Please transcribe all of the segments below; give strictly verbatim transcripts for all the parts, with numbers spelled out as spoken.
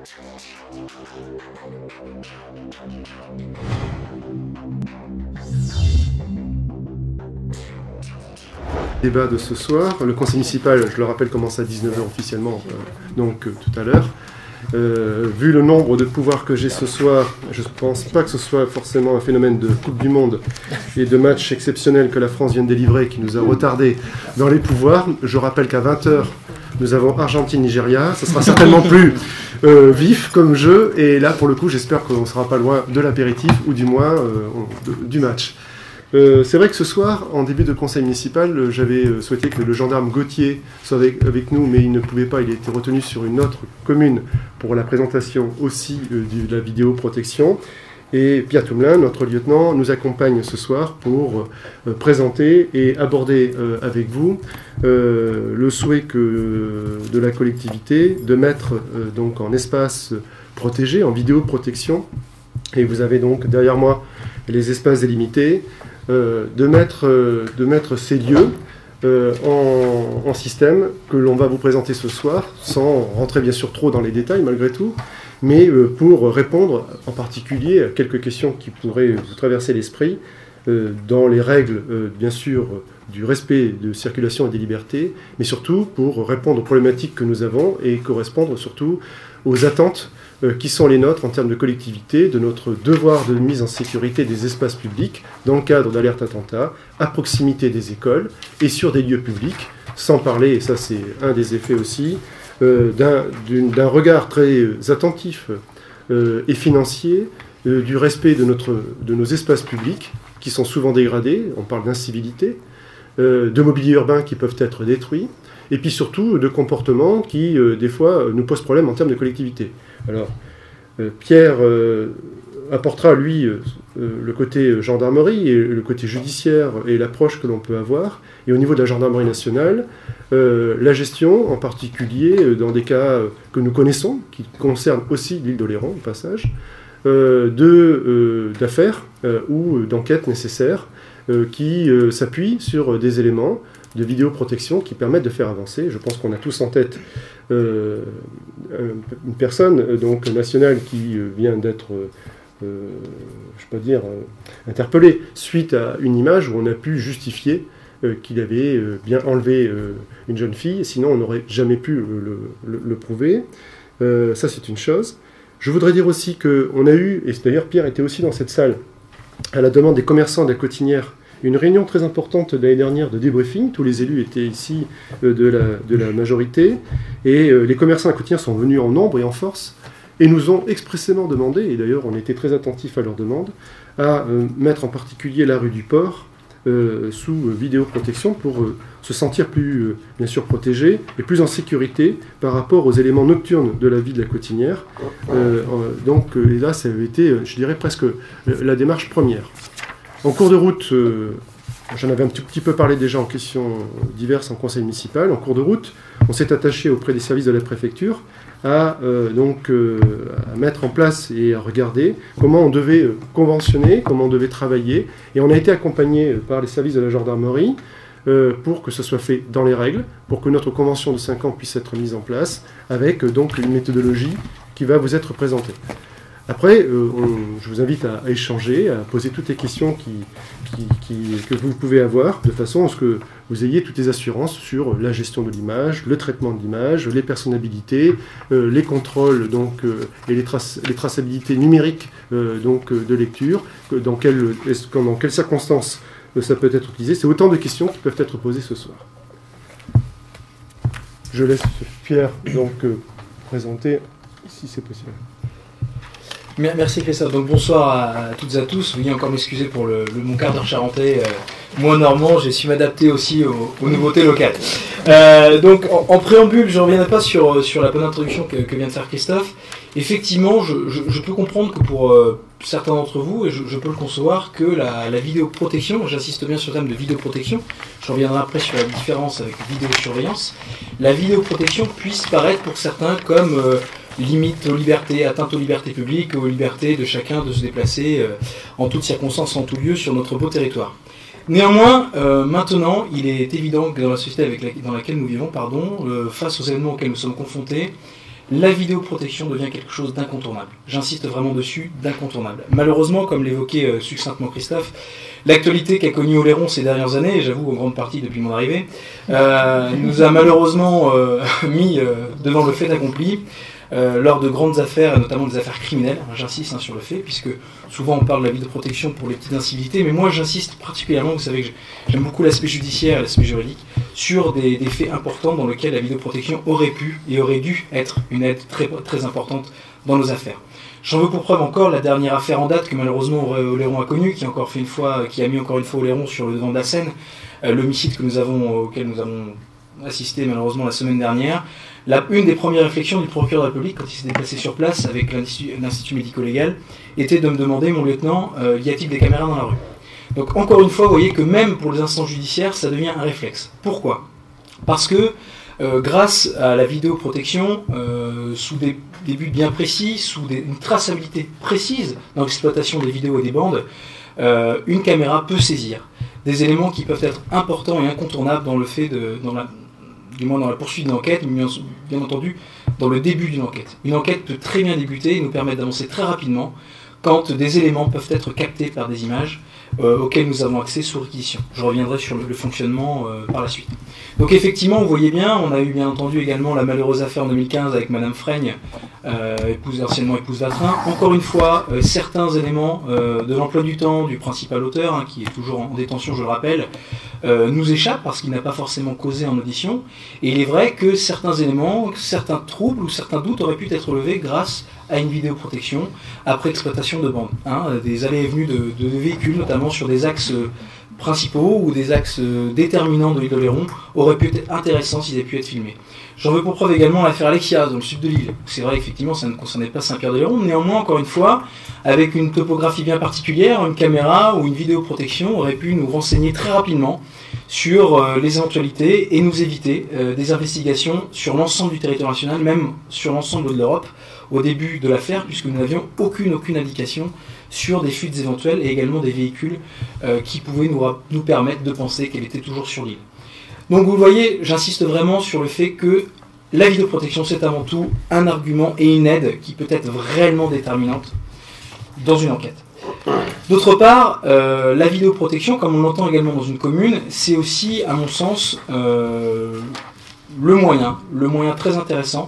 Débat de ce soir. Le conseil municipal, je le rappelle, commence à dix-neuf heures officiellement, euh, donc euh, tout à l'heure. Euh, vu le nombre de pouvoirs que j'ai ce soir, je ne pense pas que ce soit forcément un phénomène de Coupe du Monde et de match exceptionnel que la France vient de délivrer qui nous a retardé dans les pouvoirs. Je rappelle qu'à vingt heures, nous avons Argentine-Nigeria. Ce sera certainement plus euh, vif comme jeu. Et là, pour le coup, j'espère qu'on ne sera pas loin de l'apéritif ou du moins euh, de, du match. Euh, c'est vrai que ce soir, en début de conseil municipal, j'avais euh, souhaité que le gendarme Gauthier soit avec, avec nous, mais il ne pouvait pas, il a été retenu sur une autre commune pour la présentation aussi euh, de la vidéoprotection. Et Pierre Toumelin, notre lieutenant, nous accompagne ce soir pour euh, présenter et aborder euh, avec vous euh, le souhait que, euh, de la collectivité de mettre euh, donc en espace protégé, en vidéoprotection. Et vous avez donc derrière moi les espaces délimités. Euh, de, mettre, euh, de mettre ces lieux euh, en, en système que l'on va vous présenter ce soir, sans rentrer bien sûr trop dans les détails malgré tout, mais euh, pour répondre en particulier à quelques questions qui pourraient vous traverser l'esprit, euh, dans les règles euh, bien sûr du respect de circulation et des libertés, mais surtout pour répondre aux problématiques que nous avons et correspondre surtout aux attentes euh, qui sont les nôtres en termes de collectivité, de notre devoir de mise en sécurité des espaces publics dans le cadre d'alerte attentat, à proximité des écoles et sur des lieux publics, sans parler, et ça c'est un des effets aussi, euh, d'un, d'un regard très attentif euh, et financier euh, du respect de, notre, de nos espaces publics qui sont souvent dégradés, on parle d'incivilité, euh, de mobilier urbain qui peuvent être détruits, et puis surtout de comportements qui, euh, des fois, nous posent problème en termes de collectivité. Alors, euh, Pierre euh, apportera, lui, euh, le côté gendarmerie et le côté judiciaire et l'approche que l'on peut avoir. Et au niveau de la gendarmerie nationale, euh, la gestion, en particulier euh, dans des cas euh, que nous connaissons, qui concernent aussi l'île d'Oléron, au passage, euh, de, euh, d'affaires euh, ou d'enquêtes nécessaires euh, qui euh, s'appuient sur des éléments de vidéoprotection qui permettent de faire avancer. Je pense qu'on a tous en tête euh, une personne euh, donc, nationale qui euh, vient d'être, euh, je peux dire, euh, interpellée suite à une image où on a pu justifier euh, qu'il avait euh, bien enlevé euh, une jeune fille, sinon on n'aurait jamais pu le, le, le prouver. Euh, ça, c'est une chose. Je voudrais dire aussi qu'on a eu, et d'ailleurs Pierre était aussi dans cette salle, à la demande des commerçants de la Cotinière, une réunion très importante l'année dernière de débriefing. Tous les élus étaient ici euh, de, la, de la majorité. Et euh, les commerçants à Cotinière sont venus en nombre et en force et nous ont expressément demandé, et d'ailleurs on était très attentifs à leur demande, à euh, mettre en particulier la rue du Port euh, sous euh, vidéoprotection pour euh, se sentir plus, euh, bien sûr, protégé et plus en sécurité par rapport aux éléments nocturnes de la vie de la Cotinière. Euh, euh, donc euh, et là, ça avait été, je dirais, presque la démarche première. En cours de route, euh, j'en avais un tout petit peu parlé déjà en questions diverses en conseil municipal. En cours de route, on s'est attaché auprès des services de la préfecture à, euh, donc, euh, à mettre en place et à regarder comment on devait conventionner, comment on devait travailler. Et on a été accompagné par les services de la gendarmerie euh, pour que ce soit fait dans les règles, pour que notre convention de cinq ans puisse être mise en place avec donc une méthodologie qui va vous être présentée. Après, euh, on, je vous invite à, à échanger, à poser toutes les questions qui, qui, qui, que vous pouvez avoir, de façon à ce que vous ayez toutes les assurances sur la gestion de l'image, le traitement de l'image, les personnabilités, euh, les contrôles donc, euh, et les, trace, les traçabilités numériques euh, donc, euh, de lecture, que, dans, quelle, dans quelles circonstances euh, ça peut être utilisé. C'est autant de questions qui peuvent être posées ce soir. Je laisse Pierre donc, euh, présenter, si c'est possible. Merci Christophe, donc bonsoir à toutes et à tous. Veuillez encore m'excuser pour le, le, mon quart d'heure charentais. Euh, moi normand, j'ai su m'adapter aussi aux, aux nouveautés locales. Euh, donc en, en préambule, je ne reviendrai pas sur, sur la bonne introduction que, que vient de faire Christophe. Effectivement, je, je, je peux comprendre que pour euh, certains d'entre vous, et je, je peux le concevoir, que la, la vidéoprotection, j'insiste bien sur le terme de vidéoprotection, je reviendrai après sur la différence avec vidéosurveillance, la vidéoprotection puisse paraître pour certains comme... Euh, limite aux libertés, atteinte aux libertés publiques, aux libertés de chacun de se déplacer euh, en toutes circonstances, en tout lieu sur notre beau territoire. Néanmoins, euh, maintenant, il est évident que dans la société avec la, dans laquelle nous vivons, pardon, euh, face aux événements auxquels nous sommes confrontés, la vidéoprotection devient quelque chose d'incontournable. J'insiste vraiment dessus, d'incontournable. Malheureusement, comme l'évoquait euh, succinctement Christophe, l'actualité qu'a connue Oléron ces dernières années, et j'avoue en grande partie depuis mon arrivée, euh, nous a malheureusement euh, mis euh, devant le fait accompli euh, lors de grandes affaires, notamment des affaires criminelles. J'insiste hein, sur le fait, puisque souvent on parle de la vidéoprotection pour les petites incivilités, mais moi j'insiste particulièrement, vous savez que j'aime beaucoup l'aspect judiciaire et l'aspect juridique, sur des, des faits importants dans lesquels la vidéoprotection aurait pu et aurait dû être une aide très, très importante dans nos affaires. J'en veux pour preuve encore la dernière affaire en date que malheureusement Oléron a connue, qui a encore fait une fois, qui a mis encore une fois Oléron sur le devant de la scène, euh, l'homicide que nous avons, auquel nous avons assisté malheureusement la semaine dernière. La, une des premières réflexions du procureur de la République, quand il s'est déplacé sur place avec l'Institut médico-légal, était de me demander, mon lieutenant, euh, y a-t-il des caméras dans la rue? Donc encore une fois, vous voyez que même pour les instances judiciaires, ça devient un réflexe. Pourquoi? Parce que Euh, grâce à la vidéoprotection, euh, sous des, des buts bien précis, sous des, une traçabilité précise dans l'exploitation des vidéos et des bandes, euh, une caméra peut saisir des éléments qui peuvent être importants et incontournables dans le fait de, dans la, du moins dans la poursuite d'une enquête, mais bien, bien entendu dans le début d'une enquête. Une enquête peut très bien débuter et nous permettre d'avancer très rapidement quand des éléments peuvent être captés par des images euh, auxquelles nous avons accès sous réquisition. Je reviendrai sur le, le fonctionnement euh, par la suite. Donc effectivement, vous voyez bien, on a eu bien entendu également la malheureuse affaire en deux mille quinze avec Madame Freigne, euh, épouse, anciennement épouse Vatrin. Encore une fois, euh, certains éléments euh, de l'emploi du temps du principal auteur, hein, qui est toujours en détention, je le rappelle, euh, nous échappent parce qu'il n'a pas forcément causé en audition. Et il est vrai que certains éléments, certains troubles ou certains doutes auraient pu être levés grâce à une vidéoprotection après exploitation de bandes. Hein, des allées et venues de, de véhicules, notamment sur des axes principaux ou des axes déterminants de l'île d'Oléron, auraient pu être intéressants s'ils avaient pu être filmés. J'en veux pour preuve également l'affaire Alexia, dans le sud de l'île. C'est vrai, effectivement, ça ne concernait pas Saint-Pierre-d'Oléron, néanmoins, encore une fois, avec une topographie bien particulière, une caméra ou une vidéoprotection aurait pu nous renseigner très rapidement sur euh, les éventualités et nous éviter euh, des investigations sur l'ensemble du territoire national, même sur l'ensemble de l'Europe, au début de l'affaire, puisque nous n'avions aucune, aucune indication sur des fuites éventuelles et également des véhicules euh, qui pouvaient nous, nous permettre de penser qu'elle était toujours sur l'île. Donc vous le voyez, j'insiste vraiment sur le fait que la vidéoprotection, c'est avant tout un argument et une aide qui peut être réellement déterminante dans une enquête. D'autre part, euh, la vidéoprotection, comme on l'entend également dans une commune, c'est aussi, à mon sens, euh, le moyen, le moyen très intéressant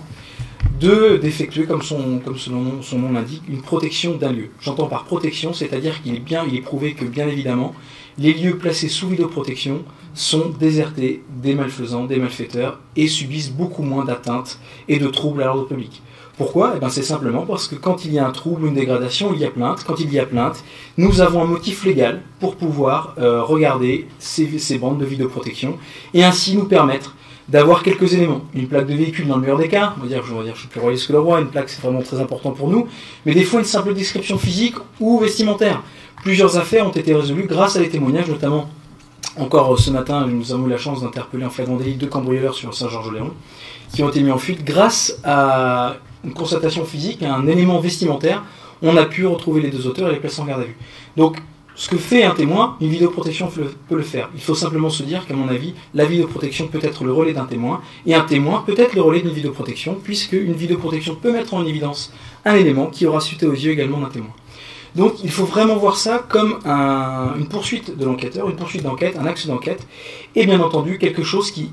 de d'effectuer, comme son, comme son nom, son nom l'indique, une protection d'un lieu. J'entends par protection, c'est-à-dire qu'il est bien, il est prouvé que, bien évidemment, les lieux placés sous vidéoprotection sont désertés des malfaisants, des malfaiteurs, et subissent beaucoup moins d'atteintes et de troubles à l'ordre public. Pourquoi? Eh bien, c'est simplement parce que quand il y a un trouble, une dégradation, il y a plainte. Quand il y a plainte, nous avons un motif légal pour pouvoir euh, regarder ces, ces bandes de vidéoprotection et ainsi nous permettre d'avoir quelques éléments. Une plaque de véhicule dans le meilleur des cas, on va dire, je vais dire, je suis plus royaliste que le roi, une plaque c'est vraiment très important pour nous, mais des fois une simple description physique ou vestimentaire. Plusieurs affaires ont été résolues grâce à des témoignages, notamment encore ce matin, nous avons eu la chance d'interpeller en flagrant délit deux cambrioleurs sur Saint-Georges-Léon, qui ont été mis en fuite grâce à une constatation physique, un élément vestimentaire. On a pu retrouver les deux auteurs et les placer en garde à vue. Donc, ce que fait un témoin, une vidéoprotection peut le faire. Il faut simplement se dire qu'à mon avis, la vidéoprotection peut être le relais d'un témoin, et un témoin peut être le relais d'une vidéoprotection, puisque une vidéoprotection peut mettre en évidence un élément qui aura sauté aux yeux également d'un témoin. Donc il faut vraiment voir ça comme un, une poursuite de l'enquêteur, une poursuite d'enquête, un axe d'enquête, et bien entendu quelque chose qui,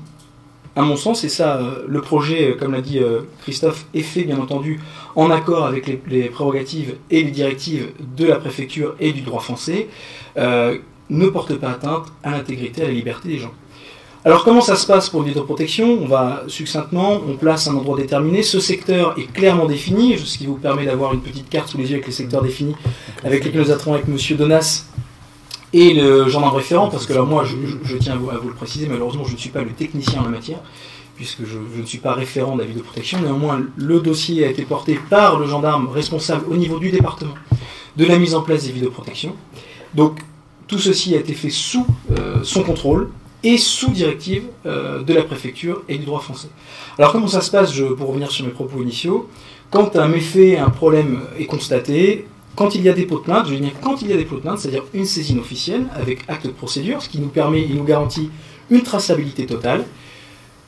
à mon sens, et ça, euh, le projet, comme l'a dit euh, Christophe, est fait bien entendu en accord avec les, les prérogatives et les directives de la préfecture et du droit français, euh, ne porte pas atteinte à l'intégrité, à la liberté des gens. Alors comment ça se passe pour une vidéoprotection? On va succinctement, on place un endroit déterminé, ce secteur est clairement défini, ce qui vous permet d'avoir une petite carte sous les yeux avec les secteurs définis, avec lesquels nous attendons avec M. Donas et le gendarme référent, parce que là moi je, je, je tiens à vous, à vous le préciser, malheureusement je ne suis pas le technicien en la matière, puisque je, je ne suis pas référent de la vidéoprotection, néanmoins le dossier a été porté par le gendarme responsable au niveau du département de la mise en place des vidéoprotections. Donc tout ceci a été fait sous euh, son contrôle, et sous directive euh, de la préfecture et du droit français. Alors comment ça se passe, je, pour revenir sur mes propos initiaux, quand un méfait, un problème est constaté, quand il y a dépôt de plainte, je dis bien quand il y a dépôt de plainte, c'est-à-dire une saisine officielle avec acte de procédure, ce qui nous permet, il nous garantit une traçabilité totale,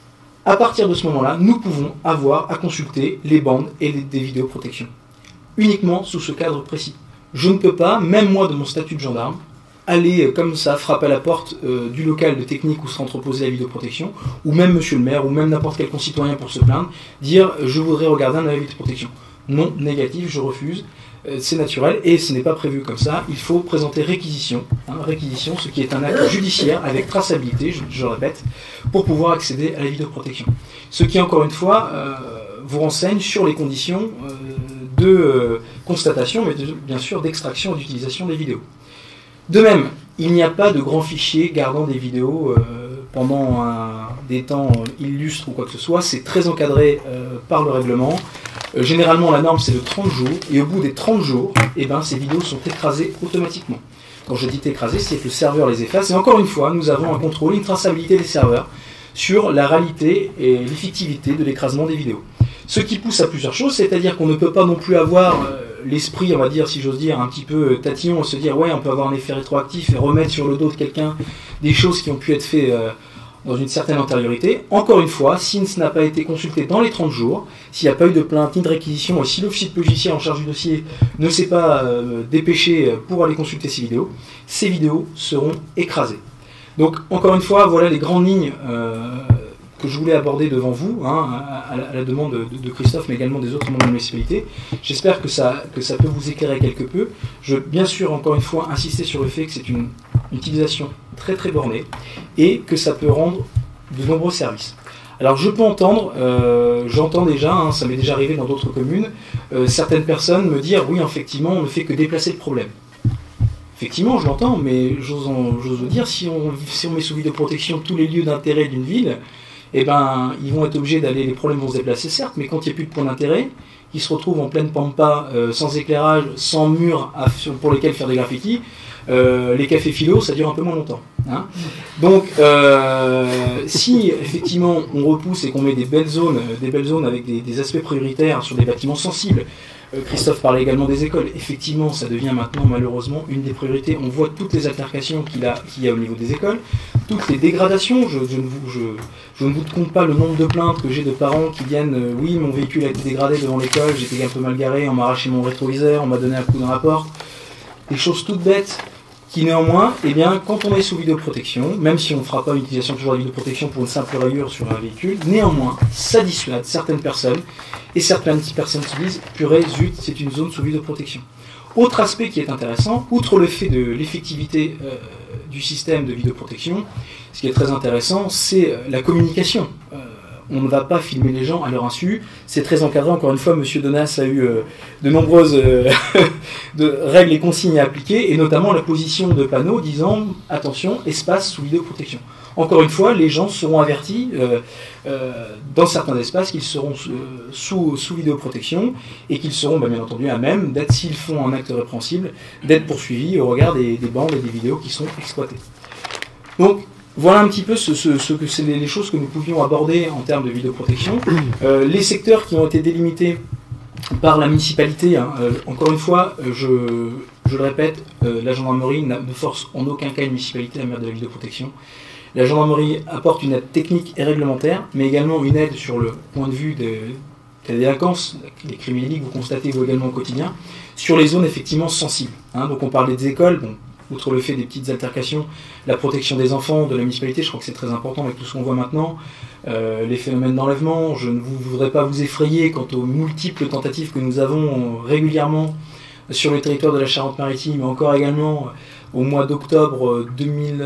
À partir de ce moment-là, nous pouvons avoir à consulter les bandes et les, des vidéoprotections. Uniquement sous ce cadre précis. Je ne peux pas, même moi de mon statut de gendarme, aller comme ça frapper à la porte euh, du local de technique où sera entreposée la vidéoprotection, ou même monsieur le maire, ou même n'importe quel concitoyen pour se plaindre, dire je voudrais regarder un avis de protection. Non, négatif, je refuse, euh, c'est naturel, et ce n'est pas prévu comme ça, il faut présenter réquisition, hein, réquisition, ce qui est un acte judiciaire avec traçabilité, je, je le répète, pour pouvoir accéder à la vidéoprotection. Ce qui, encore une fois, euh, vous renseigne sur les conditions euh, de euh, constatation, mais de, bien sûr d'extraction et d'utilisation des vidéos. De même, il n'y a pas de grands fichiers gardant des vidéos euh, pendant un, des temps illustres ou quoi que ce soit. C'est très encadré euh, par le règlement. Euh, généralement, la norme, c'est de trente jours. Et au bout des trente jours, eh ben, ces vidéos sont écrasées automatiquement. Quand je dis écrasées, c'est que le serveur les efface. Et encore une fois, nous avons un contrôle, une traçabilité des serveurs sur la réalité et l'effectivité de l'écrasement des vidéos. Ce qui pousse à plusieurs choses, c'est-à-dire qu'on ne peut pas non plus avoir... Euh, l'esprit, on va dire, si j'ose dire, un petit peu tatillon, se dire ouais, on peut avoir un effet rétroactif et remettre sur le dos de quelqu'un des choses qui ont pu être faites euh, dans une certaine antériorité. Encore une fois, si ce n'a pas été consulté dans les trente jours, s'il n'y a pas eu de plainte ni de réquisition, et si l'officier de police judiciaire en charge du dossier ne s'est pas euh, dépêché pour aller consulter ces vidéos, ces vidéos seront écrasées. Donc, encore une fois, voilà les grandes lignes euh, que je voulais aborder devant vous, hein, à, la, à la demande de, de Christophe, mais également des autres membres de la municipalité. J'espère que ça, que ça peut vous éclairer quelque peu. Je veux bien sûr, encore une fois, insister sur le fait que c'est une, une utilisation très très bornée et que ça peut rendre de nombreux services. Alors je peux entendre, euh, j'entends déjà, hein, ça m'est déjà arrivé dans d'autres communes, euh, certaines personnes me dire oui, effectivement, on ne fait que déplacer le problème. Effectivement, je l'entends, mais j'ose vous dire, si on, si on met sous vidéoprotection tous les lieux d'intérêt d'une ville, eh ben, ils vont être obligés d'aller, les problèmes vont se déplacer, certes, mais quand il n'y a plus de points d'intérêt, ils se retrouvent en pleine pampa, euh, sans éclairage, sans mur à, pour lesquels faire des graffitis, euh, les cafés philo, ça dure un peu moins longtemps. Hein. Donc, euh, si effectivement on repousse et qu'on met des belles zones, des belles zones avec des, des aspects prioritaires sur des bâtiments sensibles, Christophe parlait également des écoles. Effectivement, ça devient maintenant malheureusement une des priorités. On voit toutes les altercations qu'il a, qu'il y a au niveau des écoles, toutes les dégradations. Je, je, ne, vous, je, je ne vous compte pas le nombre de plaintes que j'ai de parents qui viennent euh, oui, mon véhicule a été dégradé devant l'école, j'étais un peu mal garé, on m'a arraché mon rétroviseur, on m'a donné un coup dans la porte. Des choses toutes bêtes qui néanmoins, eh bien, quand on est sous vidéoprotection, même si on ne fera pas l'utilisation toujours de la vidéoprotection pour une simple rayure sur un véhicule, néanmoins, ça dissuade certaines personnes, et certaines personnes qui disent « purée, zut, c'est une zone sous vidéoprotection ». Autre aspect qui est intéressant, outre le fait de l'effectivité euh, du système de vidéoprotection, ce qui est très intéressant, c'est euh, la communication. Euh, on ne va pas filmer les gens à leur insu, c'est très encadré. Encore une fois, M. Donas a eu euh, de nombreuses euh, de règles et consignes à appliquer, et notamment la position de panneaux disant « attention, espace sous vidéoprotection ». Encore une fois, les gens seront avertis euh, euh, dans certains espaces qu'ils seront euh, sous, sous vidéoprotection et qu'ils seront bah, bien entendu à même d'être, s'ils font un acte répréhensible, d'être poursuivis au regard des, des bandes et des vidéos qui sont exploitées. Donc, voilà un petit peu ce, ce, ce que c'est les, les choses que nous pouvions aborder en termes de vidéoprotection. Euh, les secteurs qui ont été délimités par la municipalité, hein, euh, encore une fois, euh, je, je le répète, euh, la gendarmerie ne force en aucun cas une municipalité à mettre de la vidéoprotection. La gendarmerie apporte une aide technique et réglementaire, mais également une aide sur le point de vue de, de la délinquance, des criminels que vous constatez vous également au quotidien, sur les zones effectivement sensibles. Hein, donc on parlait des écoles, bon, outre le fait des petites altercations, la protection des enfants de la municipalité, je crois que c'est très important avec tout ce qu'on voit maintenant, euh, les phénomènes d'enlèvement, je ne vous, voudrais pas vous effrayer quant aux multiples tentatives que nous avons régulièrement sur le territoire de la Charente-Maritime, mais encore également au mois d'octobre deux mille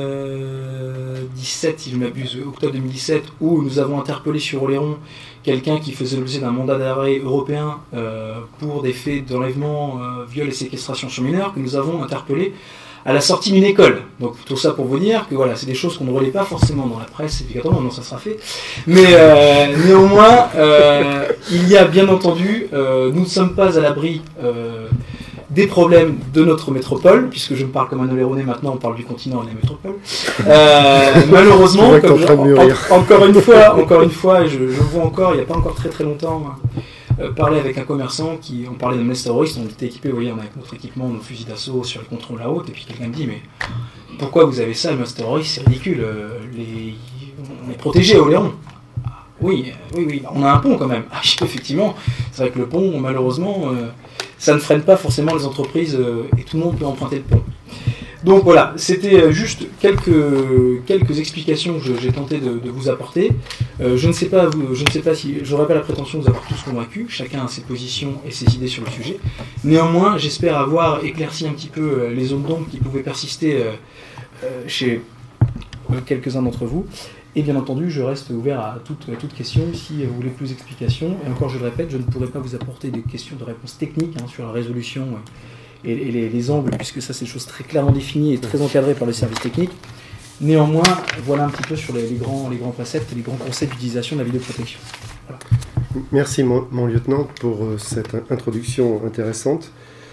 dix-sept, si je m'abuse, octobre deux mille dix-sept, où nous avons interpellé sur Oléron quelqu'un qui faisait l'objet d'un mandat d'arrêt européen euh, pour des faits d'enlèvement, euh, viol et séquestration sur mineurs, que nous avons interpellé à la sortie d'une école. Donc tout ça pour vous dire que voilà, c'est des choses qu'on ne relaie pas forcément dans la presse, évidemment, non, ça sera fait. Mais euh, néanmoins, euh, il y a bien entendu, euh, nous ne sommes pas à l'abri euh, des problèmes de notre métropole, puisque je me parle comme un Oléronais maintenant, on parle du continent et de la métropole. Euh, malheureusement, comme je, en, encore une fois, encore une fois, je, je vois encore, il n'y a pas encore très très longtemps, euh, parler avec un commerçant qui, on parlait de menace terroriste, on était équipés, vous voyez, on a avec notre équipement, nos fusils d'assaut sur les contrôles à haute, et puis quelqu'un me dit, mais pourquoi vous avez ça, le menace terroriste, c'est ridicule, euh, les, on est protégé à Oléron. Oui, oui, oui, on a un pont quand même. Ah, effectivement, c'est vrai que le pont, malheureusement, euh, ça ne freine pas forcément les entreprises euh, et tout le monde peut emprunter le pont. Donc voilà, c'était juste quelques, quelques explications que j'ai tenté de, de vous apporter. Euh, je ne sais pas, je ne sais pas si, je n'aurais pas la prétention de vous avoir tous convaincus, chacun a ses positions et ses idées sur le sujet. Néanmoins, j'espère avoir éclairci un petit peu les zones d'ombre qui pouvaient persister euh, euh, chez quelques-uns d'entre vous. Et bien entendu, je reste ouvert à toute, toute question si vous voulez plus d'explications. Et encore, je le répète, je ne pourrai pas vous apporter des questions de réponse techniques hein, sur la résolution et, et les, les angles, puisque ça, c'est des choses très clairement définies et très encadrées par le service technique. Néanmoins, voilà un petit peu sur les, les, grands, les grands préceptes et les grands concepts d'utilisation de la vidéoprotection. Voilà. Merci, mon, mon lieutenant, pour cette introduction intéressante.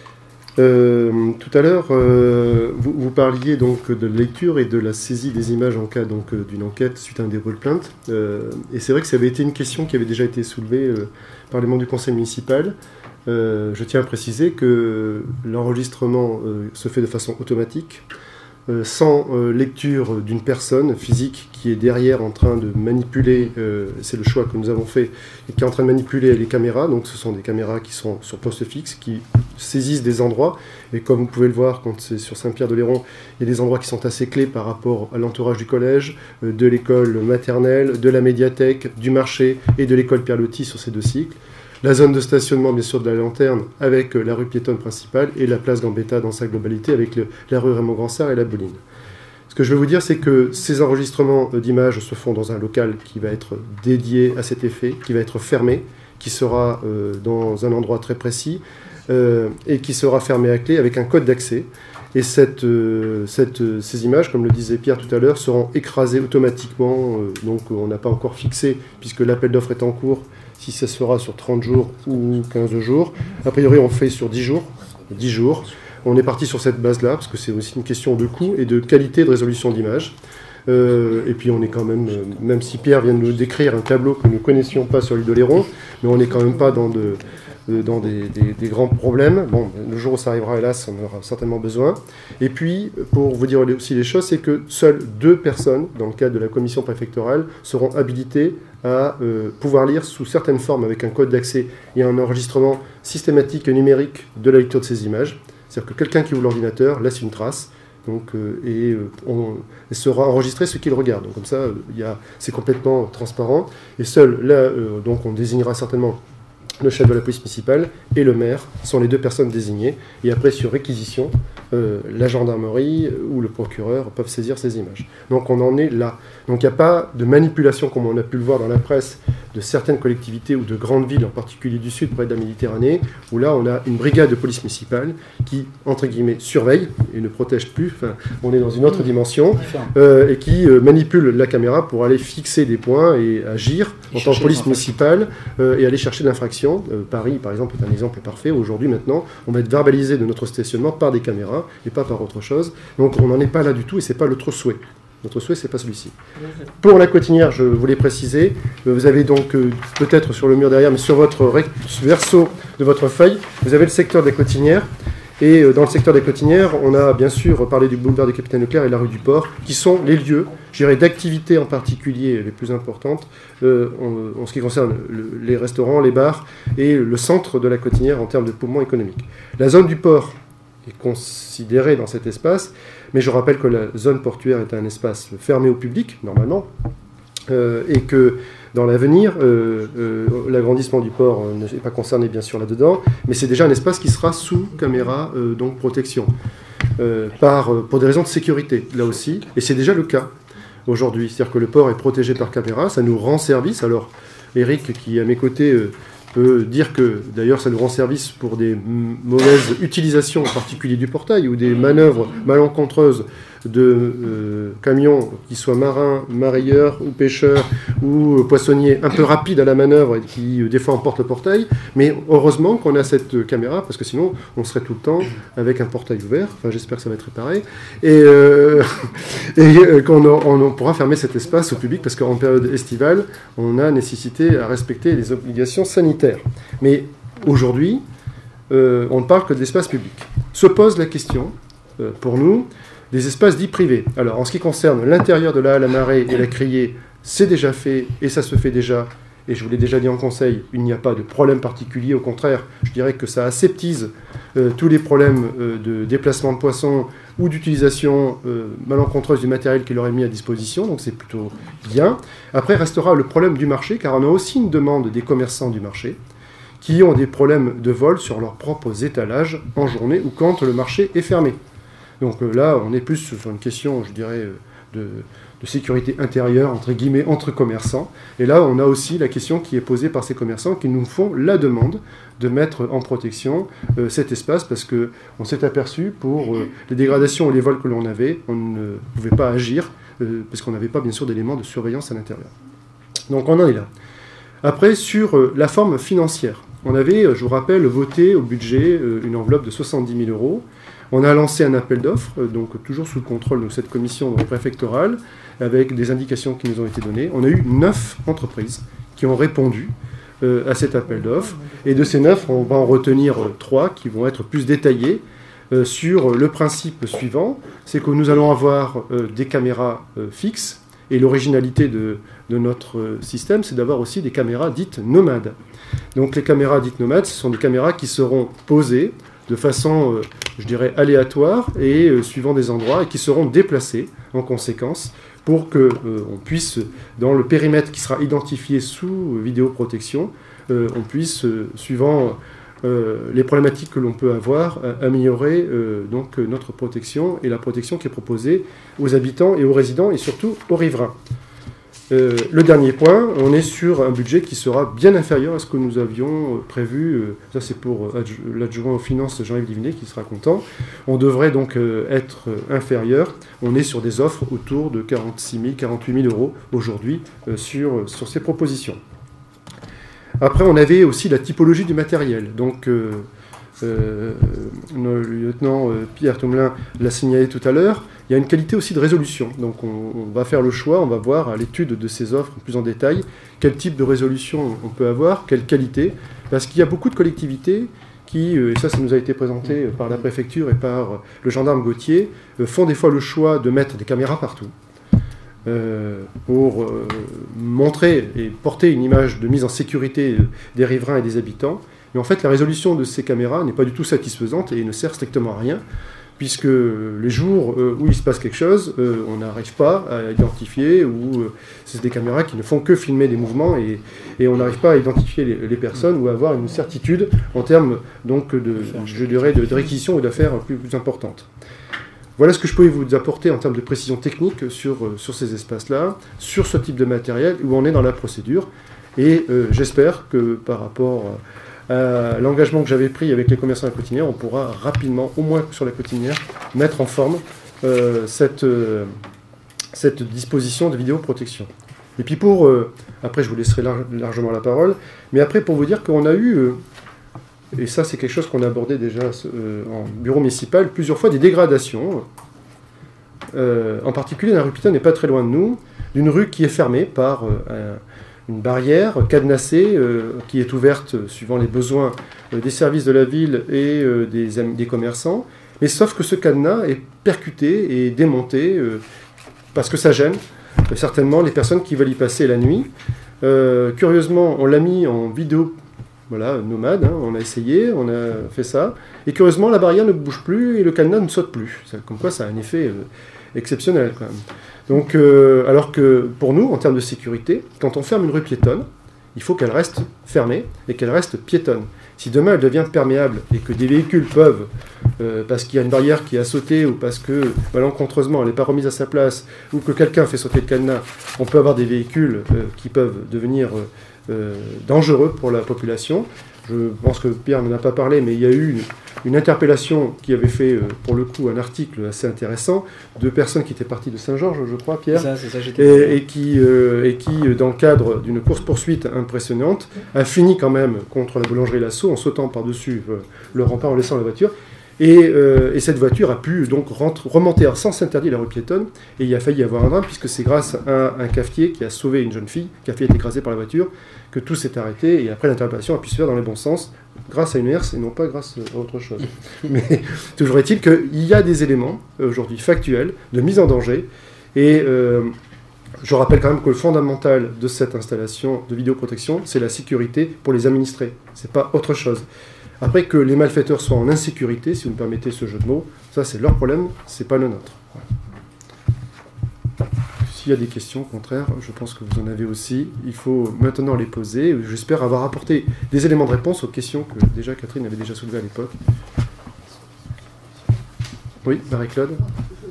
Euh, tout à l'heure, euh, vous, vous parliez donc de lecture et de la saisie des images en cas donc d'une enquête suite à un dépôt de plainte. Euh, et c'est vrai que ça avait été une question qui avait déjà été soulevée euh, par les membres du conseil municipal. Euh, je tiens à préciser que l'enregistrement euh, se fait de façon automatique, euh, sans euh, lecture d'une personne physique qui est derrière en train de manipuler, euh, c'est le choix que nous avons fait, et qui est en train de manipuler les caméras. Donc ce sont des caméras qui sont sur poste fixe, qui saisissent des endroits, et comme vous pouvez le voir quand c'est sur Saint-Pierre-de-Léron, il y a des endroits qui sont assez clés par rapport à l'entourage du collège, euh, de l'école maternelle, de la médiathèque, du marché et de l'école Pierre-Loti sur ces deux cycles. La zone de stationnement, bien sûr, de la lanterne, avec la rue piétonne principale, et la place Gambetta dans sa globalité, avec le, la rue Raymond-Gransart et la Boline. Ce que je veux vous dire, c'est que ces enregistrements d'images se font dans un local qui va être dédié à cet effet, qui va être fermé, qui sera euh, dans un endroit très précis, euh, et qui sera fermé à clé avec un code d'accès. Et cette, euh, cette, euh, ces images, comme le disait Pierre tout à l'heure, seront écrasées automatiquement. Euh, donc on n'a pas encore fixé, puisque l'appel d'offres est en cours, si ça se fera sur trente jours ou quinze jours. A priori, on fait sur dix jours. dix jours. On est parti sur cette base-là, parce que c'est aussi une question de coût et de qualité de résolution d'image. Euh, et puis on est quand même, euh, même si Pierre vient de nous décrire un tableau que nous ne connaissions pas sur l'île de Léron, mais on n'est quand même pas dans, de, euh, dans des, des, des grands problèmes. Bon, le jour où ça arrivera, hélas, on aura certainement besoin. Et puis, pour vous dire aussi les choses, c'est que seules deux personnes, dans le cadre de la commission préfectorale, seront habilitées à euh, pouvoir lire sous certaines formes, avec un code d'accès et un enregistrement systématique et numérique de la lecture de ces images. C'est-à-dire que quelqu'un qui ouvre l'ordinateur laisse une trace, donc, euh, et euh, on et sera enregistré ce qu'il regarde. Donc comme ça, euh, c'est complètement transparent. Et seul là, euh, donc on désignera certainement le chef de la police municipale et le maire sont les deux personnes désignées. Et après, sur réquisition, euh, la gendarmerie ou le procureur peuvent saisir ces images. Donc on en est là. Donc il n'y a pas de manipulation, comme on a pu le voir dans la presse, de certaines collectivités ou de grandes villes, en particulier du sud, près de la Méditerranée, où là on a une brigade de police municipale qui, entre guillemets, surveille et ne protège plus. Enfin, on est dans une autre dimension, euh, et qui euh, manipule la caméra pour aller fixer des points et agir en tant que police municipale euh, et aller chercher l'infraction. Euh, Paris, par exemple, est un exemple parfait. Aujourd'hui, maintenant, on va être verbalisé de notre stationnement par des caméras et pas par autre chose. Donc on n'en est pas là du tout et c'est pas notre souhait. Notre souhait, c'est pas celui-ci. Pour la Cotinière, je voulais préciser, vous avez donc euh, peut-être sur le mur derrière, mais sur votre verso de votre feuille, vous avez le secteur des Cotinières. Et euh, dans le secteur des Cotinières, on a bien sûr parlé du boulevard du Capitaine Leclerc et la rue du Port, qui sont les lieux, je dirais, d'activités en particulier les plus importantes euh, en, en ce qui concerne le, les restaurants, les bars et le centre de la Cotinière en termes de poumon économique. La zone du port est considérée dans cet espace, mais je rappelle que la zone portuaire est un espace fermé au public, normalement, euh, et que dans l'avenir, euh, euh, l'agrandissement du port euh, n'est pas concerné bien sûr là-dedans, mais c'est déjà un espace qui sera sous caméra, euh, donc protection, euh, par, euh, pour des raisons de sécurité, là aussi, et c'est déjà le cas aujourd'hui. C'est-à-dire que le port est protégé par caméra, ça nous rend service. Alors, Eric, qui est à mes côtés, euh, peut dire que, d'ailleurs, ça nous rend service pour des mauvaises utilisations, en particulier du portail, ou des manœuvres malencontreuses de euh, camions, qui soient marins, marailleurs, ou pêcheurs, ou euh, poissonniers, un peu rapides à la manœuvre, et qui, euh, des fois, emportent le portail. Mais heureusement qu'on a cette euh, caméra, parce que sinon, on serait tout le temps avec un portail ouvert. Enfin, j'espère que ça va être réparé. Et, euh, et euh, qu'on on, on pourra fermer cet espace au public, parce qu'en période estivale, on a nécessité à respecter les obligations sanitaires. Mais aujourd'hui, euh, on ne parle que d'espace public. Se pose la question, euh, pour nous, des espaces dits privés. Alors, en ce qui concerne l'intérieur de la halle à marée et la criée, c'est déjà fait et ça se fait déjà. Et je vous l'ai déjà dit en conseil, il n'y a pas de problème particulier. Au contraire, je dirais que ça aseptise euh, tous les problèmes euh, de déplacement de poissons ou d'utilisation euh, malencontreuse du matériel qui leur est mis à disposition. Donc c'est plutôt bien. Après, restera le problème du marché, car on a aussi une demande des commerçants du marché qui ont des problèmes de vol sur leurs propres étalages en journée ou quand le marché est fermé. Donc euh, là, on est plus sur une question, je dirais, euh, de... de sécurité intérieure, entre guillemets, entre commerçants. Et là, on a aussi la question qui est posée par ces commerçants qui nous font la demande de mettre en protection euh, cet espace parce qu'on s'est aperçu pour euh, les dégradations et les vols que l'on avait, on ne pouvait pas agir euh, parce qu'on n'avait pas, bien sûr, d'éléments de surveillance à l'intérieur. Donc on en est là. Après, sur euh, la forme financière, on avait, euh, je vous rappelle, voté au budget euh, une enveloppe de soixante-dix mille euros. On a lancé un appel d'offres, donc toujours sous le contrôle de cette commission préfectorale, avec des indications qui nous ont été données. On a eu neuf entreprises qui ont répondu euh, à cet appel d'offres. Et de ces neuf, on va en retenir euh, trois qui vont être plus détaillés euh, sur le principe suivant. C'est que nous allons avoir euh, des caméras euh, fixes. Et l'originalité de, de notre euh, système, c'est d'avoir aussi des caméras dites nomades. Donc les caméras dites nomades, ce sont des caméras qui seront posées de façon, euh, je dirais, aléatoire et euh, suivant des endroits et qui seront déplacés en conséquence pour qu'on euh, puisse, dans le périmètre qui sera identifié sous vidéoprotection, euh, on puisse, euh, suivant euh, les problématiques que l'on peut avoir, euh, améliorer euh, donc, notre protection et la protection qui est proposée aux habitants et aux résidents et surtout aux riverains. Euh, le dernier point, on est sur un budget qui sera bien inférieur à ce que nous avions prévu. Euh, ça, c'est pour l'adjoint aux finances, Jean-Yves Divinet, qui sera content. On devrait donc euh, être inférieur. On est sur des offres autour de quarante-six mille, quarante-huit mille euros aujourd'hui euh, sur, sur ces propositions. Après, on avait aussi la typologie du matériel. Donc, euh, euh, le lieutenant euh, Pierre Tomelin l'a signalé tout à l'heure. Il y a une qualité aussi de résolution. Donc on, on va faire le choix, on va voir à l'étude de ces offres plus en détail quel type de résolution on peut avoir, quelle qualité. Parce qu'il y a beaucoup de collectivités qui, et ça ça nous a été présenté par la préfecture et par le gendarme Gauthier, font des fois le choix de mettre des caméras partout euh, pour euh, montrer et porter une image de mise en sécurité des riverains et des habitants. Mais en fait la résolution de ces caméras n'est pas du tout satisfaisante et ne sert strictement à rien, puisque les jours où il se passe quelque chose, on n'arrive pas à identifier, ou c'est des caméras qui ne font que filmer des mouvements, et, et on n'arrive pas à identifier les, les personnes ou à avoir une certitude en termes donc, de, je dirais, de, de réquisition ou d'affaires plus, plus importantes. Voilà ce que je peux vous apporter en termes de précision technique sur, sur ces espaces-là, sur ce type de matériel, où on est dans la procédure, et euh, j'espère que par rapport à Euh, l'engagement que j'avais pris avec les commerçants à la Cotinière, on pourra rapidement, au moins sur la Cotinière, mettre en forme euh, cette, euh, cette disposition de vidéoprotection. Et puis pour, euh, après je vous laisserai lar largement la parole, mais après pour vous dire qu'on a eu, euh, et ça c'est quelque chose qu'on a abordé déjà euh, en bureau municipal, plusieurs fois des dégradations, euh, en particulier la rue Piton n'est pas très loin de nous, d'une rue qui est fermée par euh, un une barrière cadenassée euh, qui est ouverte euh, suivant les besoins euh, des services de la ville et euh, des, des commerçants. Mais sauf que ce cadenas est percuté et démonté euh, parce que ça gêne euh, certainement les personnes qui veulent y passer la nuit. Euh, curieusement, on l'a mis en vidéo voilà, nomade, hein, on a essayé, on a fait ça. Et curieusement, la barrière ne bouge plus et le cadenas ne saute plus. Comme quoi, ça a un effet euh, exceptionnel quand même. Donc, euh, alors que pour nous, en termes de sécurité, quand on ferme une rue piétonne, il faut qu'elle reste fermée et qu'elle reste piétonne. Si demain elle devient perméable et que des véhicules peuvent, euh, parce qu'il y a une barrière qui a sauté ou parce que malencontreusement elle n'est pas remise à sa place ou que quelqu'un fait sauter le cadenas, on peut avoir des véhicules euh, qui peuvent devenir euh, euh, dangereux pour la population. Je pense que Pierre n'en a pas parlé, mais il y a eu une, une interpellation qui avait fait, euh, pour le coup, un article assez intéressant, de personnes qui étaient parties de Saint-Georges, je crois, Pierre, ça, ça, et, et qui, euh, et qui, dans le cadre d'une course-poursuite impressionnante, a fini quand même contre la boulangerie Lasso en sautant par-dessus euh, le rempart, en laissant la voiture. Et, euh, et cette voiture a pu donc rentre, remonter à sens interdit la rue piétonne, et il a failli y avoir un drame, puisque c'est grâce à un, un cafetier qui a sauvé une jeune fille, qui a failli être écrasée par la voiture, que tout s'est arrêté, et après l'interpellation a pu se faire dans le bon sens, grâce à une herse et non pas grâce à autre chose. Mais toujours est-il qu'il y a des éléments, aujourd'hui factuels, de mise en danger, et euh, je rappelle quand même que le fondamental de cette installation de vidéoprotection, c'est la sécurité pour les administrés. C'est pas autre chose. Après, que les malfaiteurs soient en insécurité, si vous me permettez ce jeu de mots, ça c'est leur problème, c'est pas le nôtre. Voilà. S'il y a des questions, au contraire, je pense que vous en avez aussi. Il faut maintenant les poser. J'espère avoir apporté des éléments de réponse aux questions que déjà Catherine avait déjà soulevées à l'époque. Oui, Marie-Claude. Je,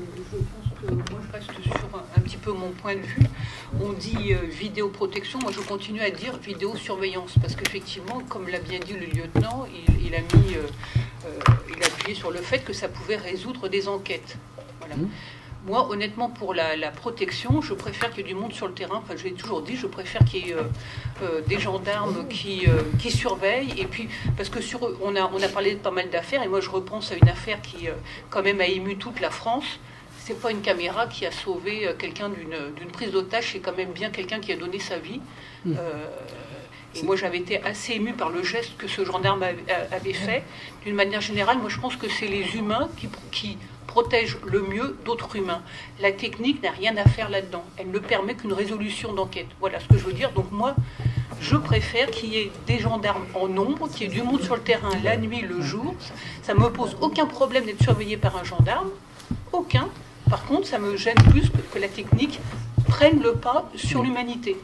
je pense que moi je reste sur un, un petit peu mon point de vue. On dit euh, vidéoprotection, moi je continue à dire vidéosurveillance, parce qu'effectivement, comme l'a bien dit le lieutenant, il, il a mis, euh, euh, il a appuyé sur le fait que ça pouvait résoudre des enquêtes. Voilà. Mmh. Moi, honnêtement, pour la, la protection, je préfère qu'il y ait du monde sur le terrain. Enfin, je l'ai toujours dit, je préfère qu'il y ait euh, euh, des gendarmes qui, euh, qui surveillent. Et puis, parce que sur eux, on a, on a parlé de pas mal d'affaires. Et moi, je repense à une affaire qui, euh, quand même, a ému toute la France. C'est pas une caméra qui a sauvé euh, quelqu'un d'une, d'une prise d'otage. C'est quand même bien quelqu'un qui a donné sa vie. Euh, et moi, j'avais été assez ému par le geste que ce gendarme avait, avait fait. D'une manière générale, moi, je pense que c'est les humains qui... qui protège le mieux d'autres humains. La technique n'a rien à faire là-dedans. Elle ne permet qu'une résolution d'enquête. Voilà ce que je veux dire. Donc moi, je préfère qu'il y ait des gendarmes en nombre, qu'il y ait du monde sur le terrain la nuit, le jour. Ça ne me pose aucun problème d'être surveillé par un gendarme. Aucun. Par contre, ça me gêne plus que, que la technique prenne le pas sur l'humanité.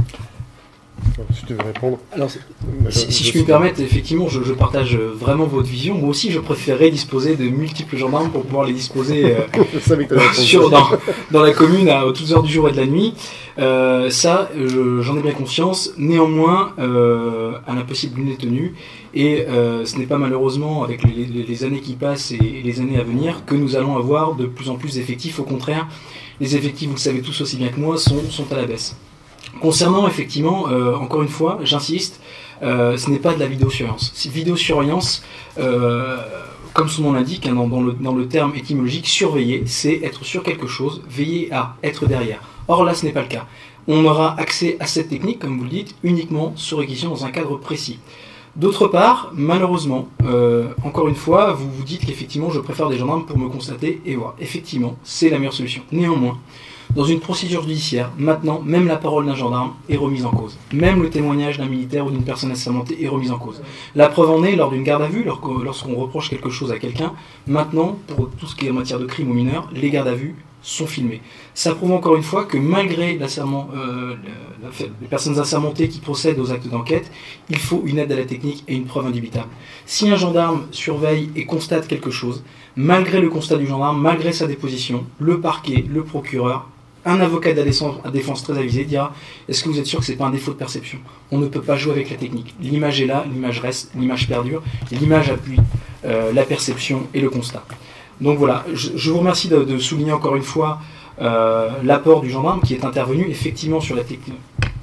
Si tu veux répondre. Alors, si, si je puis me permettre, effectivement, je, je partage vraiment votre vision. Moi aussi, je préférerais disposer de multiples gendarmes pour pouvoir les disposer euh, sur, dans, dans la commune à toutes heures du jour et de la nuit. Euh, ça, je, j'en ai bien conscience. Néanmoins, euh, à l'impossible l'une est tenue. Et euh, ce n'est pas malheureusement, avec les, les, les années qui passent et, et les années à venir, que nous allons avoir de plus en plus d'effectifs. Au contraire, les effectifs, vous le savez tous aussi bien que moi, sont, sont à la baisse. Concernant, effectivement, euh, encore une fois, j'insiste, euh, ce n'est pas de la vidéosurveillance. C'est vidéosurveillance, euh, comme son nom l'indique, hein, dans, dans, le, dans le terme étymologique, surveiller, c'est être sur quelque chose, veiller à être derrière. Or là, ce n'est pas le cas. On aura accès à cette technique, comme vous le dites, uniquement sur réquisition dans un cadre précis. D'autre part, malheureusement, euh, encore une fois, vous vous dites qu'effectivement, je préfère des gendarmes pour me constater et voir. Effectivement, c'est la meilleure solution. Néanmoins, dans une procédure judiciaire, maintenant, même la parole d'un gendarme est remise en cause. Même le témoignage d'un militaire ou d'une personne assermentée est remise en cause. La preuve en est, lors d'une garde à vue, lorsqu'on reproche quelque chose à quelqu'un, maintenant, pour tout ce qui est en matière de crime aux mineurs, les gardes à vue sont filmés. Ça prouve encore une fois que malgré l'asserment, euh, les personnes assermentées qui procèdent aux actes d'enquête, il faut une aide à la technique et une preuve indubitable. Si un gendarme surveille et constate quelque chose, malgré le constat du gendarme, malgré sa déposition, le parquet, le procureur, un avocat de la défense très avisé dira « Est-ce que vous êtes sûr que ce n'est pas un défaut de perception ?» On ne peut pas jouer avec la technique. L'image est là, l'image reste, l'image perdure, et l'image appuie euh, la perception et le constat. Donc voilà, je, je vous remercie de, de souligner encore une fois euh, l'apport du gendarme qui est intervenu effectivement sur la technique,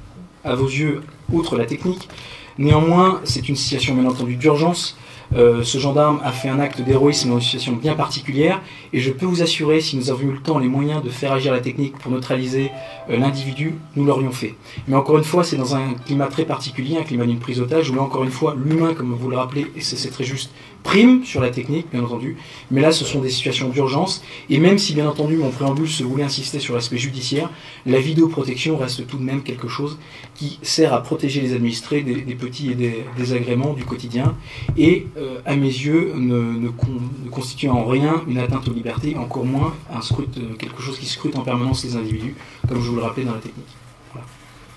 à vos yeux, outre la technique. Néanmoins, c'est une situation bien entendu d'urgence. Euh, ce gendarme a fait un acte d'héroïsme dans une situation bien particulière et je peux vous assurer, si nous avions eu le temps, les moyens de faire agir la technique pour neutraliser euh, l'individu, nous l'aurions fait. Mais encore une fois, c'est dans un climat très particulier, un climat d'une prise d'otage, où là encore une fois, l'humain, comme vous le rappelez, et c'est, c'est très juste, prime sur la technique, bien entendu, mais là ce sont des situations d'urgence, et même si bien entendu mon préambule se voulait insister sur l'aspect judiciaire, la vidéoprotection reste tout de même quelque chose qui sert à protéger les administrés des, des petits et des désagréments du quotidien, et euh, à mes yeux ne, ne, con, ne constitue en rien une atteinte aux libertés, encore moins un scrute, quelque chose qui scrute en permanence les individus, comme je vous le rappelais dans la technique. Voilà.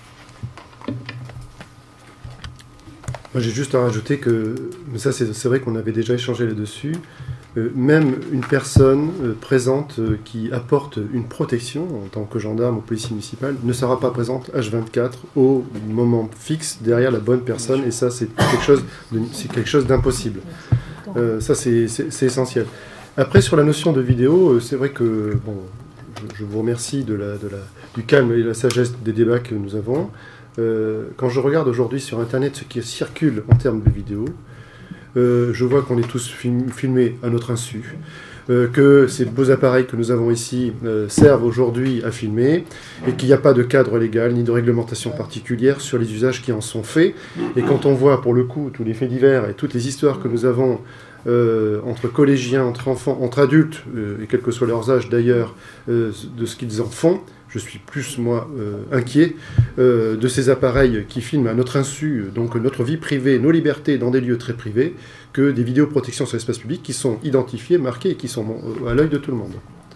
Moi, j'ai juste à rajouter que, mais ça c'est, c'est vrai qu'on avait déjà échangé là-dessus, euh, même une personne euh, présente euh, qui apporte une protection en tant que gendarme ou policier municipal ne sera pas présente H vingt-quatre au moment fixe derrière la bonne personne, et ça c'est quelque chose, de, c'est quelque chose d'impossible. Euh, ça c'est, c'est, c'est essentiel. Après, sur la notion de vidéo, euh, c'est vrai que bon, je, je vous remercie de la, de la, du calme et de la sagesse des débats que nous avons. Euh, quand je regarde aujourd'hui sur Internet ce qui circule en termes de vidéos, euh, je vois qu'on est tous film, filmés à notre insu, euh, que ces beaux appareils que nous avons ici euh, servent aujourd'hui à filmer, et qu'il n'y a pas de cadre légal ni de réglementation particulière sur les usages qui en sont faits. Et quand on voit pour le coup tous les faits divers et toutes les histoires que nous avons euh, entre collégiens, entre enfants, entre adultes, euh, et quel que soit leurs âges d'ailleurs, euh, de ce qu'ils en font, je suis plus, moi, euh, inquiet euh, de ces appareils qui filment à notre insu, donc notre vie privée, nos libertés dans des lieux très privés, que des vidéoprotections sur l'espace public qui sont identifiées, marquées et qui sont à l'œil de tout le monde.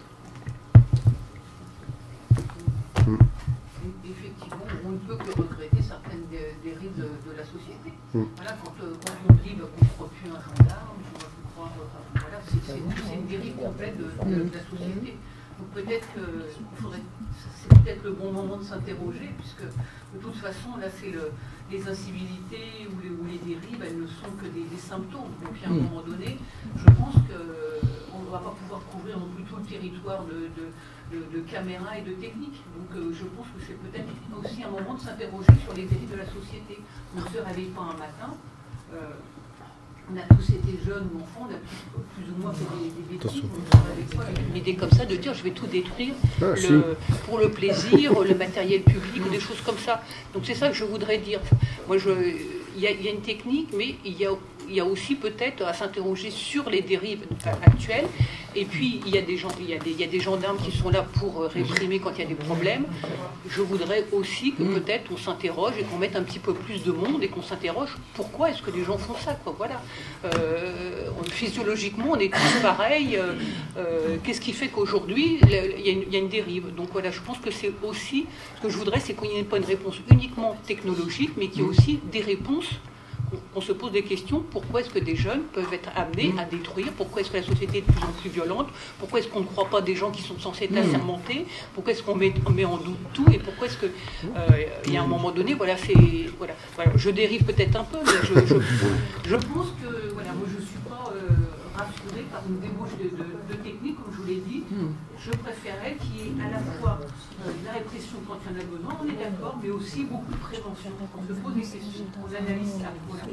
Mm. Effectivement, on ne peut que regretter certaines dérives de, de la société. Mm. Voilà, quand, quand on dit bah, qu'on ne fera plus un gendarme, on va plus croire, enfin, voilà, c'est une dérive complète de, de, de la société. Donc peut-être que faudrait, c'est peut-être le bon moment de s'interroger, puisque de toute façon, là, c'est le, les incivilités ou les, ou les dérives, elles ne sont que des, des symptômes. Donc à un moment donné, je pense qu'on ne va pas pouvoir couvrir non plus tout le territoire de, de, de, de caméras et de techniques. Donc euh, je pense que c'est peut-être aussi un moment de s'interroger sur les dérives de la société. On ne se réveille pas un matin. Euh, On a tous été jeunes ou enfants, on a plus, plus ou moins fait des, des bêtises. On avec une idée comme ça de dire je vais tout détruire ah, le, si. pour le plaisir, le matériel public ou des choses comme ça. Donc c'est ça que je voudrais dire. Moi, je, il y a, il y a une technique, mais il y a, il y a aussi peut-être à s'interroger sur les dérives actuelles. Et puis il y a des gens, il y a des, il y a des gendarmes qui sont là pour réprimer quand il y a des problèmes. Je voudrais aussi que peut-être on s'interroge et qu'on mette un petit peu plus de monde et qu'on s'interroge pourquoi est-ce que les gens font ça, quoi. Voilà. Euh, physiologiquement, on est tous pareils. Euh, euh, Qu'est-ce qui fait qu'aujourd'hui, il y, y a une dérive? Donc voilà, je pense que c'est aussi, ce que je voudrais, c'est qu'il n'y ait pas une réponse uniquement technologique, mais qu'il y ait aussi des réponses. On se pose des questions, pourquoi est-ce que des jeunes peuvent être amenés à détruire, pourquoi est-ce que la société est de plus en plus violente, pourquoi est-ce qu'on ne croit pas des gens qui sont censés être assermentés, pourquoi est-ce qu'on met, on met en doute tout, et pourquoi est-ce que, euh, il y a un moment donné, voilà, c'est, voilà, voilà, je dérive peut-être un peu, mais je, je, je pense que, voilà, moi je ne suis pas euh, rassurée par une débauche de, de, de technique, comme je vous l'ai dit. Je préférais qu'il y ait à la fois euh, de la répression quand il y en a besoin, on est d'accord, mais aussi beaucoup de prévention. On se pose des questions, on analyse ça. Voilà.